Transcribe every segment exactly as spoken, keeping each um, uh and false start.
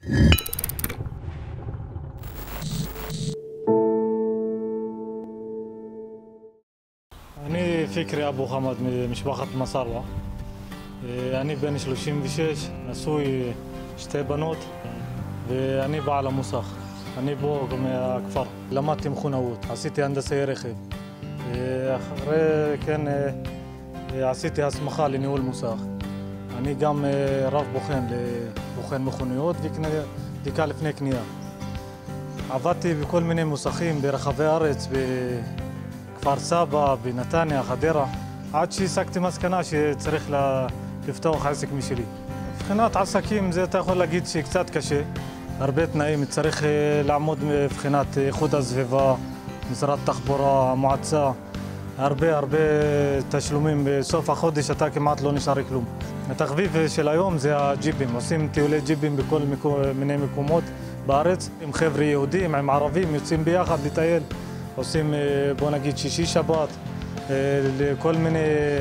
אני פיקרי אבו חמד ממשפחת מסארווה. אני בן שלושים ושש, נשוי, שתי בנות, ואני בעל המוסך. אני פה מהכפר. למדתי מכונאות, עשיתי הנדסי רכב. אחרי כן עשיתי הסמכה לניהול מוסך. אני גם רב בוחן לבוחן מכוניות ובדיקה לפני קנייה. עבדתי בכל מיני מוסכים ברחבי הארץ, בכפר סבא, בנתניה, חדרה, עד שהסקתי מסקנה שצריך לפתוח עסק משלי. מבחינת עסקים זה אתה יכול להגיד שקצת קשה, הרבה תנאים, צריך לעמוד מבחינת איכות הסביבה, משרד התחבורה, המועצה, הרבה הרבה תשלומים, בסוף החודש אתה כמעט לא נשאר כלום. התחביב של היום זה הג'יפים, עושים טיולי ג'יפים בכל מיני מקומות בארץ, עם חבר'ה יהודים, עם ערבים, יוצאים ביחד לטייל, עושים בוא נגיד שישי שבת, לכל מיני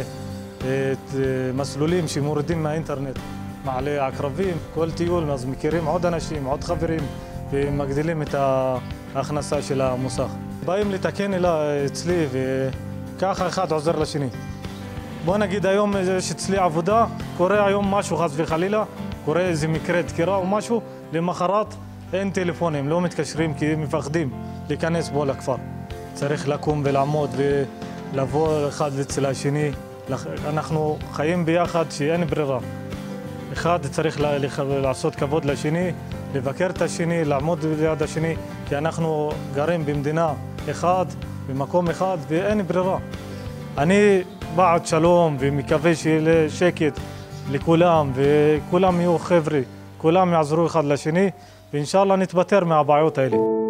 מסלולים שמורידים מהאינטרנט, מעלה עקרבים, כל טיול, אז מכירים עוד אנשים, עוד חברים, ומגדילים את ההכנסה של המוסך. באים לתקן אצלי וככה אחד עוזר לשני. בוא נגיד היום יש אצלי עבודה, קורה היום משהו חס וחלילה, קורה איזה מקרה דקירה או משהו, למחרת אין טלפונים, לא מתקשרים כי הם מפחדים להיכנס בו לכפר. צריך לקום ולעמוד ולבוא אחד אצל השני. אנחנו חיים ביחד שאין ברירה. אחד צריך לעשות כבוד לשני, לבקר את השני, לעמוד ליד השני, כי אנחנו גרים במדינה אחד, במקום אחד, ואין ברירה. אני בעד שלום ומקווה שיהיה שקט לכולם, וכולם יהיו חבר'ה, כולם יעזרו אחד לשני, ואינשאללה נתפטר מהבעיות האלה.